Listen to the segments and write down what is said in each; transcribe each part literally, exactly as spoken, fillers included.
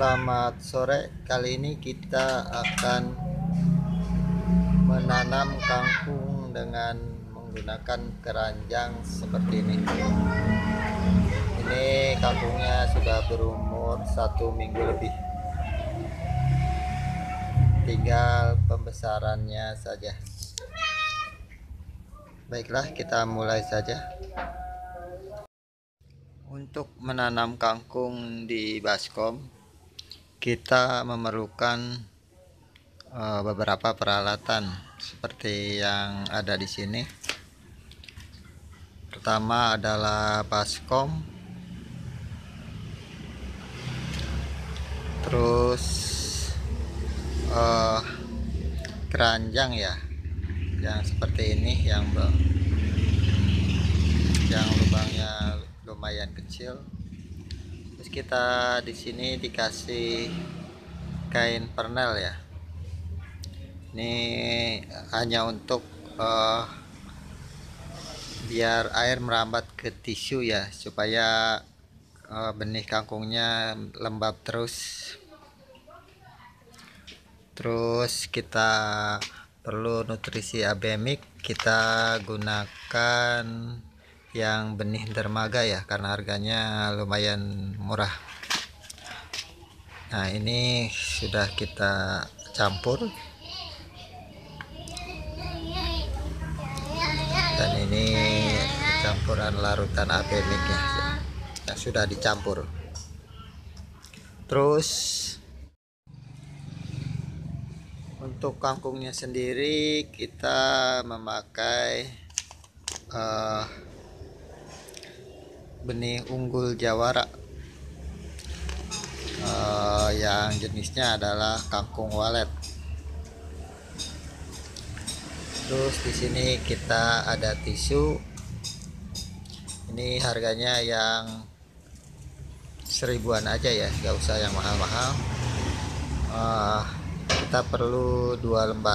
Selamat sore. Kali ini kita akan menanam kangkung dengan menggunakan keranjang seperti ini. Ini kangkungnya sudah berumur satu minggu lebih. Tinggal pembesarannya saja. Baiklah, kita mulai saja. Untuk menanam kangkung di baskom, kita memerlukan uh, beberapa peralatan seperti yang ada di sini. Pertama adalah baskom, terus uh, keranjang ya, yang seperti ini, yang yang lubangnya lumayan kecil. Terus kita di sini dikasih kain pernel ya. Ini hanya untuk uh, biar air merambat ke tisu ya, supaya uh, benih kangkungnya lembab terus. Terus kita perlu nutrisi abemik. Kita gunakan yang benih dermaga ya, karena harganya lumayan murah. Nah, ini sudah kita campur, dan ini campuran larutan abemik ya, yang sudah dicampur. Terus untuk kangkungnya sendiri kita memakai uh, benih unggul jawara, uh, yang jenisnya adalah kangkung walet. Terus di sini kita ada tisu. Ini harganya yang seribuan aja ya, nggak usah yang mahal-mahal. Uh, kita perlu dua lembar.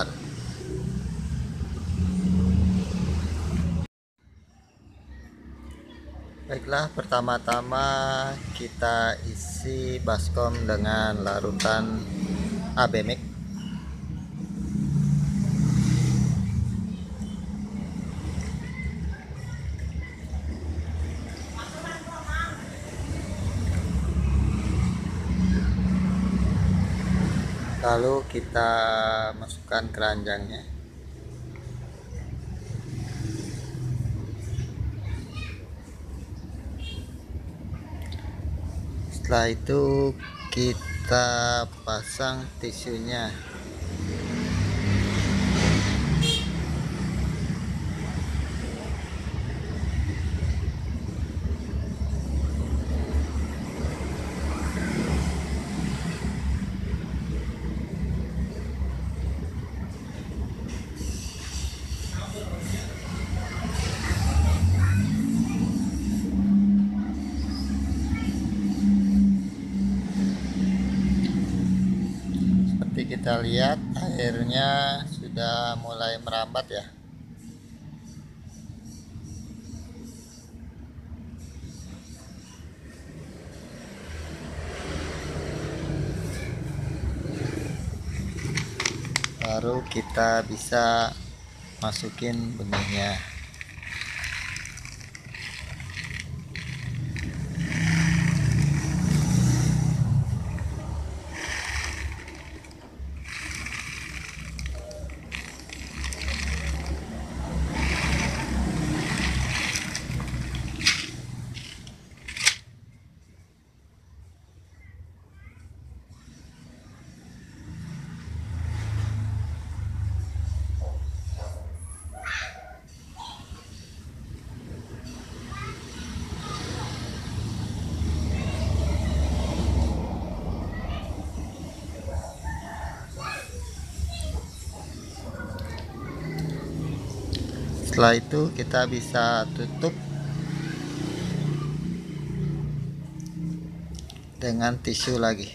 Baiklah, pertama-tama kita isi baskom dengan larutan abemik. Lalu kita masukkan keranjangnya. Setelah itu kita pasang tisunya. Kita lihat airnya sudah mulai merambat ya. Baru kita bisa masukin benihnya. Setelah itu kita bisa tutup dengan tisu lagi.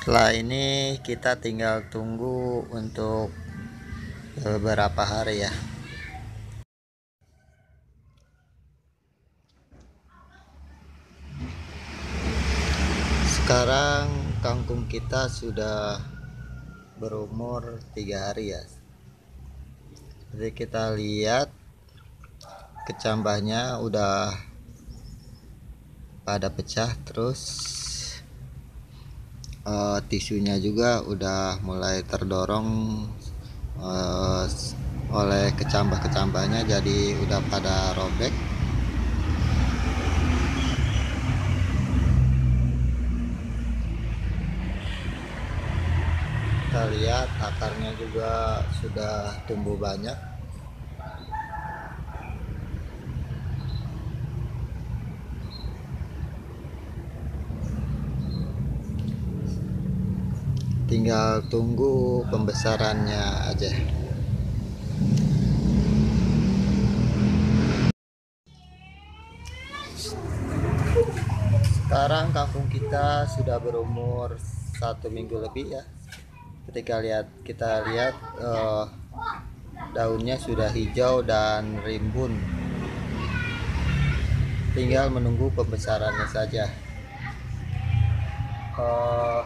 Setelah ini kita tinggal tunggu untuk beberapa hari ya. Sekarang kangkung kita sudah berumur tiga hari ya. Jadi kita lihat kecambahnya udah pada pecah, terus uh, tisunya juga udah mulai terdorong uh, oleh kecambah-kecambahnya, jadi udah pada robek. Kita lihat akarnya juga sudah tumbuh banyak. Tinggal tunggu pembesarannya aja. Sekarang kangkung kita sudah berumur satu minggu lebih ya. Ketika lihat kita lihat uh, daunnya sudah hijau dan rimbun. Tinggal menunggu pembesarannya saja. Uh,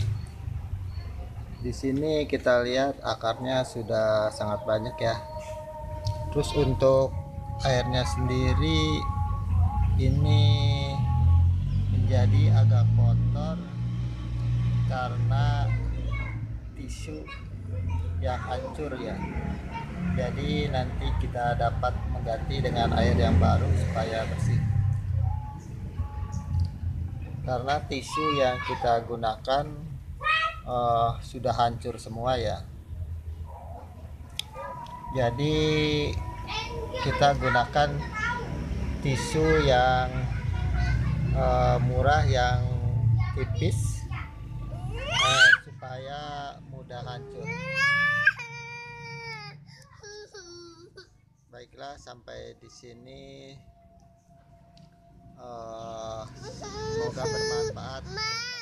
di sini kita lihat akarnya sudah sangat banyak ya. Terus untuk airnya sendiri ini menjadi agak kotor karena tisu yang hancur ya. Jadi nanti kita dapat mengganti dengan air yang baru supaya bersih. Karena tisu yang kita gunakan uh, sudah hancur semua ya. Jadi kita gunakan tisu yang uh, murah, yang tipis, uh, supaya mudah hancur. Baiklah, sampai di sini. Uh, semoga bermanfaat.